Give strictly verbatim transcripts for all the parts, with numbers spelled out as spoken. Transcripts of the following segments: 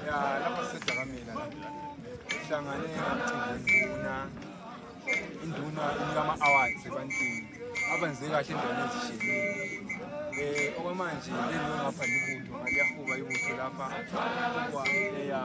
Ya lapha sisedakamela sihlangane nomcimbi induna inikama awards ebantwini abenze kahle endaweni ezishiyene. Eh okwamanje lelo ngapha libutho ngaliyahuba ibutho lapha kwa eya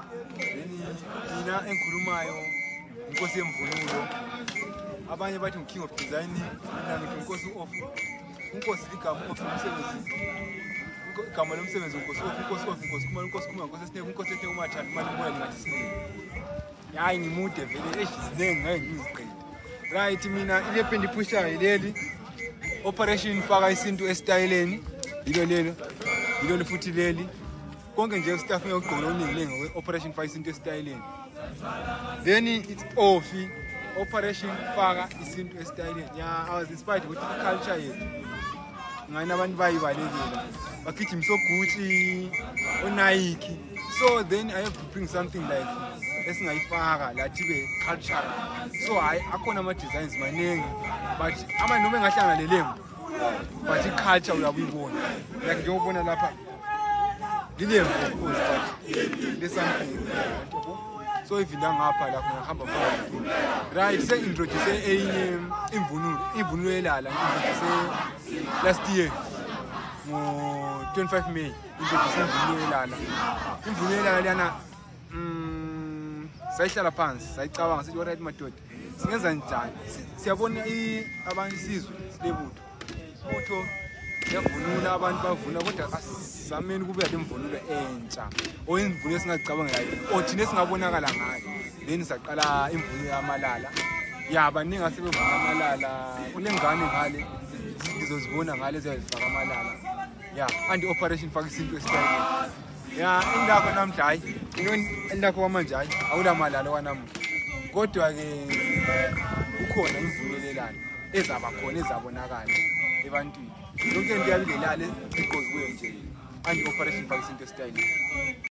mina enkhulumayo Nkosi yemvunulo abanye bathi ngu King of Design mina ngithi Nkosi of Nkosi ligama of umsebenzi igama lomsebenzi Nkosi of Nkosi of Nkosi Khumalo Nkosi Khumalo Nkosi Sineke Nkosi Sineke umathanda imali moya ngathi sineke hayi ngimude vele ezizinenge ngeke ngiziqede right mina ile pendi pusha ileli operation faka isintu estyleni yilo lelo yilo futhi leli konke nje staff ngiyogqoka oningi ngowe operation faka isintu estyleni. Then it's O F I E operation faka isintu estyleni. Yeah, I was inspired with the culture yethu ngani abantu bayibalekile bagijima so Gucci o Nike, so then I have to bring something like esingayifaka lathi be culture. So I akhona ama designs maningi but ama noma engahlangana lelembu but iculture uyabuyibona like njengobona lapha lilembu of course but there's something so if ngapha lapha ngihamba phakathi right say introduce enye imvunulo imvunulo elala introduce last year ngo twenty-five May introduce imvunulo elala imvunulo elala lana mm sayihlala phansi sayicabanga sithi alright madoda singenza njani siyabona abantu sizwe silebutho utho yavunula abantu bavuna kodwa asameni kube lemvunulo entsha oyimvunulo esingacabanga ngayo othina singabonakala ngayo then saqala imvunulo yamalala yaba ninga sebevuna amalala kulengane ngale ngizozibona ngale ezifaka amalala ya and operation faka isinto estyle ya indaba namhla hayi indaba kwamanje hayi awula malala wanamuhla kodwa ke ukhona imvunulo elala ezaba khona ezabonakala ebantwini yonke into yabilelale igqokiwe nje and operation faka isinto estyle.